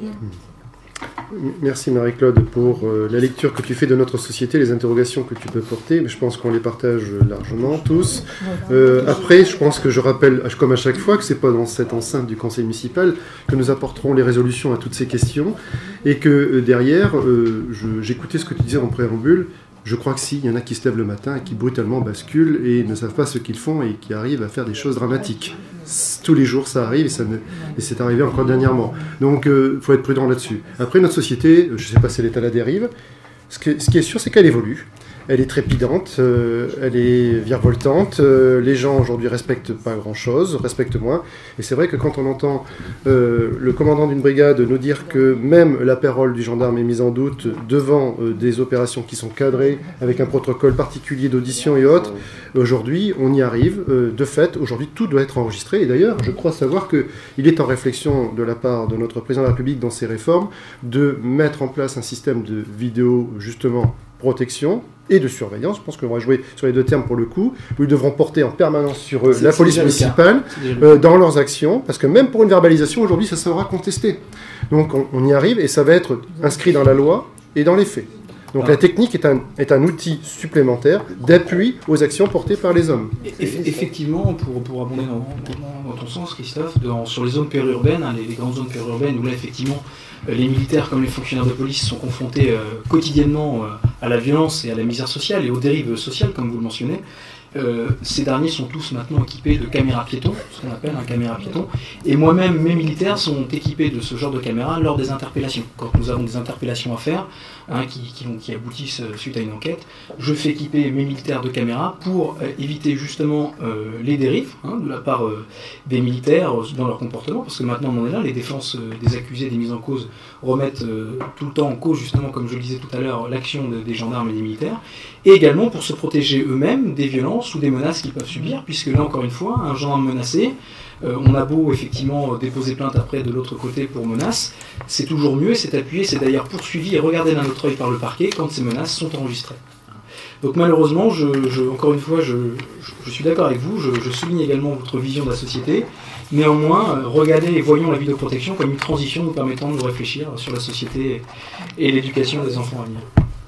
Merci Marie-Claude pour euh, la lecture que tu fais de notre société, les interrogations que tu peux porter. Je pense qu'on les partage largement tous. Euh, après, je pense que je rappelle, comme à chaque fois, que c'est pas dans cette enceinte du conseil municipal que nous apporterons les résolutions à toutes ces questions et que euh, derrière, euh, j'écoutais ce que tu disais en préambule. Je crois que si, il y en a qui se lèvent le matin et qui brutalement basculent et ne savent pas ce qu'ils font et qui arrivent à faire des choses dramatiques. Tous les jours, ça arrive et, ça ne... et c'est arrivé encore dernièrement. Donc, il euh, faut être prudent là-dessus. Après, notre société, je ne sais pas si elle est à la dérive. Ce, que, ce qui est sûr, c'est qu'elle évolue. Elle est trépidante, euh, elle est virevoltante. Euh, les gens aujourd'hui respectent pas grand-chose, respectent moins. Et c'est vrai que quand on entend euh, le commandant d'une brigade nous dire que même la parole du gendarme est mise en doute devant euh, des opérations qui sont cadrées avec un protocole particulier d'audition et autres, aujourd'hui, on y arrive. Euh, de fait, aujourd'hui, tout doit être enregistré. Et d'ailleurs, je crois savoir qu'il est en réflexion de la part de notre président de la République dans ses réformes de mettre en place un système de vidéo, justement, protection et de surveillance. Je pense qu'on va jouer sur les deux termes pour le coup, où ils devront porter en permanence sur eux la police municipale euh, dans leurs actions, parce que même pour une verbalisation, aujourd'hui, ça sera contesté. Donc on, on y arrive et ça va être inscrit dans la loi et dans les faits. Donc ah. la technique est un, est un outil supplémentaire d'appui aux actions portées par les hommes. Eff effectivement, pour, pour abonder dans, dans, dans ton sens, Christophe, dans, sur les zones périurbaines, hein, les, les grandes zones périurbaines, où là, effectivement, les militaires comme les fonctionnaires de police sont confrontés euh, quotidiennement euh, à la violence et à la misère sociale et aux dérives sociales, comme vous le mentionnez. Euh, ces derniers sont tous maintenant équipés de caméras piétons, ce qu'on appelle un caméra piéton, et moi-même, mes militaires sont équipés de ce genre de caméras lors des interpellations. Quand nous avons des interpellations à faire, hein, qui, qui, qui aboutissent suite à une enquête, je fais équiper mes militaires de caméras pour euh, éviter justement euh, les dérives hein, de la part euh, des militaires euh, dans leur comportement, parce que maintenant on en est là, les défenses euh, des accusés, des mises en cause remettent euh, tout le temps en cause, justement, comme je le disais tout à l'heure, l'action de, des gendarmes et des militaires, et également pour se protéger eux-mêmes des violences ou des menaces qu'ils peuvent subir, puisque là, encore une fois, un gendarme menacé, euh, on a beau effectivement déposer plainte après de l'autre côté pour menace, c'est toujours mieux, c'est appuyé, c'est d'ailleurs poursuivi et regardé d'un autre œil par le parquet quand ces menaces sont enregistrées. Donc malheureusement, je, je, encore une fois, je, je, je suis d'accord avec vous, je, je souligne également votre vision de la société. Néanmoins, euh, regardez et voyons la vidéoprotection comme une transition nous permettant de réfléchir sur la société et l'éducation des enfants à venir.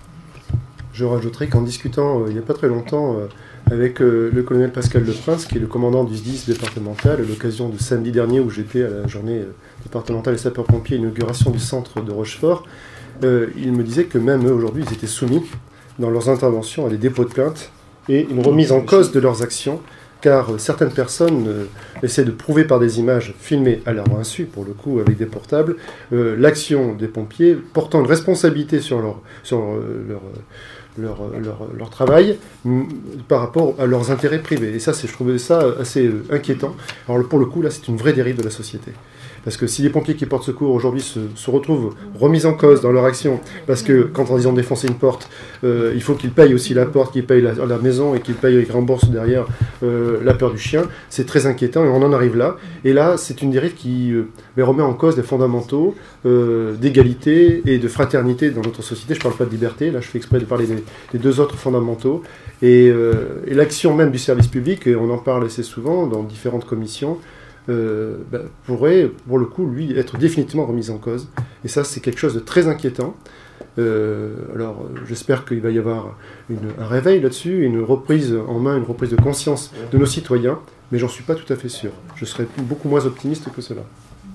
Je rajouterai qu'en discutant euh, il n'y a pas très longtemps euh, avec euh, le colonel Pascal Leprince, qui est le commandant du S D I S départemental, à l'occasion de samedi dernier où j'étais à la journée euh, départementale des sapeurs-pompiers, inauguration du centre de Rochefort, euh, il me disait que même eux aujourd'hui ils étaient soumis dans leurs interventions à des dépôts de plainte et une remise en cause de leurs actions car euh, certaines personnes euh, essaient de prouver par des images filmées à leur insu, pour le coup avec des portables, euh, l'action des pompiers portant une responsabilité sur leur, sur, euh, leur, leur, leur, leur travail m- par rapport à leurs intérêts privés. Et ça, c'est, je trouvais ça assez euh, inquiétant. Alors pour le coup, là, c'est une vraie dérive de la société. Parce que si les pompiers qui portent secours aujourd'hui se, se retrouvent remis en cause dans leur action, parce que quand ils ont défoncé une porte, euh, il faut qu'ils payent aussi la porte, qu'ils payent la, la maison et qu'ils payent et qu'ils remboursent derrière euh, la peur du chien, c'est très inquiétant et on en arrive là. Et là, c'est une dérive qui euh, remet en cause les fondamentaux euh, d'égalité et de fraternité dans notre société. Je ne parle pas de liberté, là je fais exprès de parler des, des deux autres fondamentaux. Et, euh, et l'action même du service public, et on en parle assez souvent dans différentes commissions, Euh, bah, pourrait, pour le coup, lui, être définitivement remise en cause. Et ça, c'est quelque chose de très inquiétant. Euh, alors, euh, j'espère qu'il va y avoir une, un réveil là-dessus, une reprise en main, une reprise de conscience de nos citoyens, mais j'en suis pas tout à fait sûr. Je serais beaucoup moins optimiste que cela.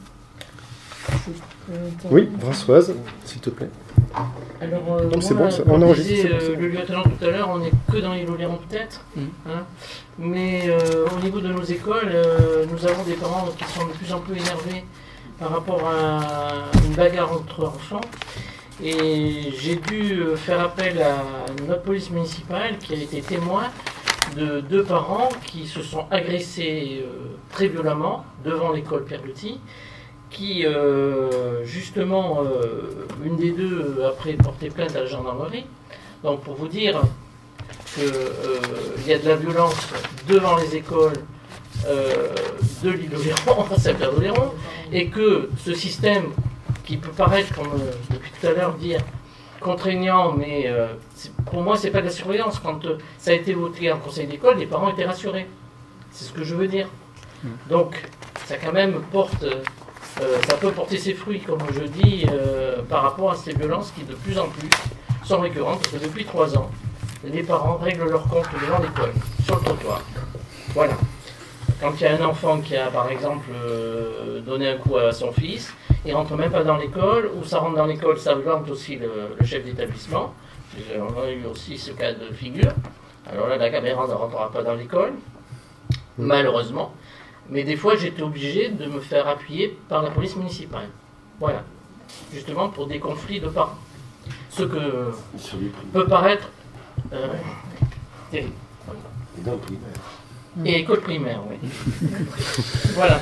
Oui, Françoise, s'il te plaît. Alors, euh, Donc, c'est moi, bon, ça, comme on enregistre, disait, c'est bon, euh, c'est bon. le lieutenant tout à l'heure, on n'est que dans l'île Oléron peut-être, Mm. hein, mais euh, au niveau de nos écoles, euh, nous avons des parents qui sont de plus en plus énervés par rapport à une bagarre entre enfants. Et j'ai dû euh, faire appel à notre police municipale qui a été témoin de deux parents qui se sont agressés euh, très violemment devant l'école Pierre-Luty, qui euh, justement, euh, une des deux euh, après porté plainte à la gendarmerie. Donc pour vous dire qu'il euh, y a de la violence devant les écoles euh, de l'île d'Oléron, à Saint-Pierre d'Oléron, et que ce système qui peut paraître, comme euh, depuis tout à l'heure dire, contraignant, mais euh, c'est- pour moi c'est pas de la surveillance. Quand euh, ça a été voté en conseil d'école, les parents étaient rassurés. C'est ce que je veux dire. Donc ça quand même porte, euh, ça peut porter ses fruits, comme je dis, euh, par rapport à ces violences qui de plus en plus sont récurrentes, parce que depuis trois ans, les parents règlent leur compte devant l'école, sur le trottoir. Voilà. Quand il y a un enfant qui a, par exemple, euh, donné un coup à son fils, il rentre même pas dans l'école, ou ça rentre dans l'école, ça violente aussi le, le chef d'établissement. On a eu aussi ce cas de figure. Alors là, la caméra ne rentrera pas dans l'école, malheureusement. Mais des fois, j'étais obligé de me faire appuyer par la police municipale. Voilà. Justement pour des conflits de parents. Ce que peut paraître euh, terrible. Et dans le primaire. Et école primaire, oui. Voilà.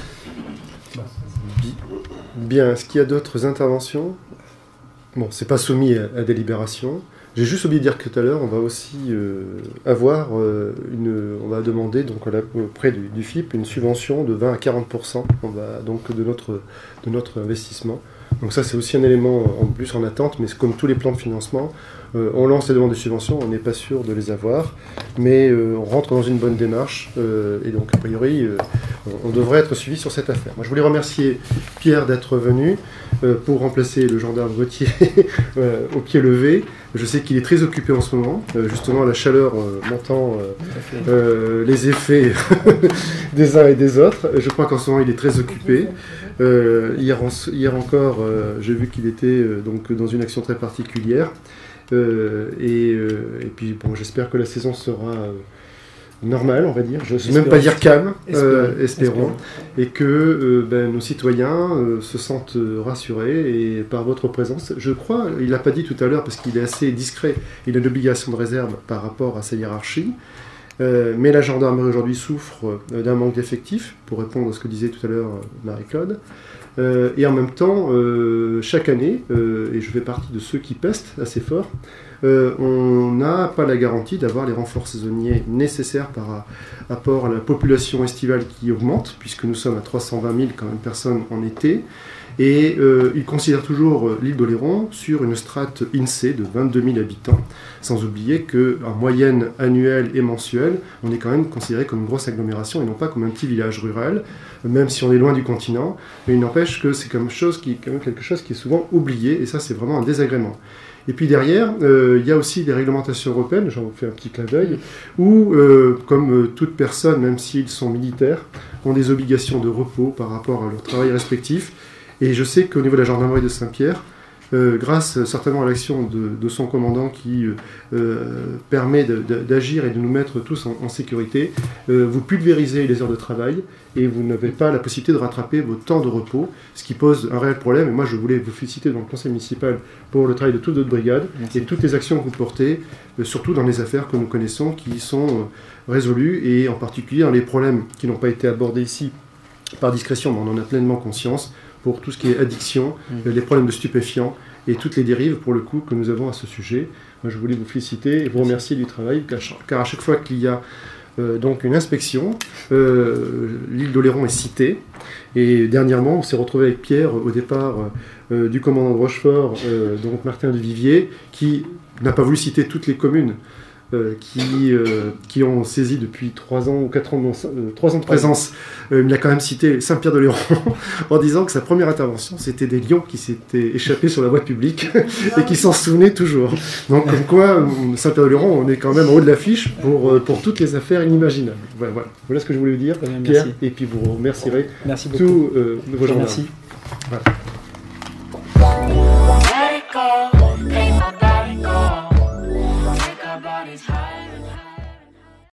Bien, est-ce qu'il y a d'autres interventions? Bon, c'est pas soumis à, à délibération. J'ai juste oublié de dire que tout à l'heure, on va aussi euh, avoir euh, une, on va demander donc à la- auprès du, du F I P une subvention de vingt à quarante pour cent on va, donc de notre, de notre investissement. Donc ça, c'est aussi un élément en plus en attente, mais c'est comme tous les plans de financement, euh, on lance les demandes de subvention, on n'est pas sûr de les avoir, mais euh, on rentre dans une bonne démarche, euh, et donc a priori, euh, on devrait être suivi sur cette affaire. Moi, je voulais remercier Pierre d'être venu euh, pour remplacer le gendarme Gauthier euh, au pied levé. Je sais qu'il est très occupé en ce moment, euh, justement la chaleur euh, montant euh, euh, les effets des uns et des autres. Je crois qu'en ce moment, il est très occupé. Euh, hier, en- hier encore, euh, j'ai vu qu'il était euh, donc dans une action très particulière. Euh, et, euh, et puis, bon, j'espère que la saison sera euh, normale, on va dire. Je ne sais même pas dire calme, euh, espérons. Et que euh, ben, nos citoyens euh, se sentent euh, rassurés et par votre présence. Je crois, il l'a pas dit tout à l'heure parce qu'il est assez discret, il a une obligation de réserve par rapport à sa hiérarchie. Euh, mais la gendarmerie aujourd'hui souffre euh, d'un manque d'effectifs, pour répondre à ce que disait tout à l'heure euh, Marie-Claude. Euh, et en même temps, euh, chaque année, euh, et je fais partie de ceux qui pestent assez fort, euh, on n'a pas la garantie d'avoir les renforts saisonniers nécessaires par rapport à la population estivale qui augmente, puisque nous sommes à trois cent vingt mille quand même personnes en été. Et euh, ils considèrent toujours euh, l'île d'Oléron sur une strate I N S E E de vingt-deux mille habitants, sans oublier qu'en moyenne annuelle et mensuelle, on est quand même considéré comme une grosse agglomération et non pas comme un petit village rural, même si on est loin du continent. Mais il n'empêche que c'est quand même, chose qui, quand même quelque chose qui est souvent oublié, et ça c'est vraiment un désagrément. Et puis derrière, euh, il y a aussi des réglementations européennes, j'en fais un petit clin d'œil, où, euh, comme euh, toute personne, même s'ils sont militaires, ont des obligations de repos par rapport à leur travail respectif. Et je sais qu'au niveau de la gendarmerie de Saint-Pierre, euh, grâce certainement à l'action de, de son commandant qui euh, permet de, de, d'agir et de nous mettre tous en, en sécurité, euh, vous pulvérisez les heures de travail et vous n'avez pas la possibilité de rattraper vos temps de repos, ce qui pose un réel problème. Et moi, je voulais vous féliciter dans le conseil municipal pour le travail de toute votre brigade. Merci. Et toutes les actions que vous portez, euh, surtout dans les affaires que nous connaissons, qui sont euh, résolues, et en particulier dans les problèmes qui n'ont pas été abordés ici par discrétion, mais on en a pleinement conscience, pour tout ce qui est addiction, mmh. les problèmes de stupéfiants et toutes les dérives, pour le coup, que nous avons à ce sujet. Moi, je voulais vous féliciter et vous remercier du travail, car à chaque fois qu'il y a euh, donc une inspection, euh, l'île d'Oléron est citée. Et dernièrement, on s'est retrouvé avec Pierre, au départ euh, du commandant de Rochefort, euh, donc Martin de Vivier, qui n'a pas voulu citer toutes les communes Euh, qui, euh, qui ont saisi depuis trois ans ou quatre ans, euh, trois ans de présence. Euh, il a quand même cité Saint-Pierre-de-Léron en disant que sa première intervention, c'était des lions qui s'étaient échappés sur la voie publique et qui s'en souvenaient toujours. Donc, comme quoi, Saint-Pierre-de-Léron, on est quand même en haut de l'affiche pour, euh, pour toutes les affaires inimaginables. Voilà, voilà. Voilà ce que je voulais vous dire, bien, Pierre, et puis vous remercierez merci tous euh, vos gendarmes. Merci. Voilà. Body's higher and higher.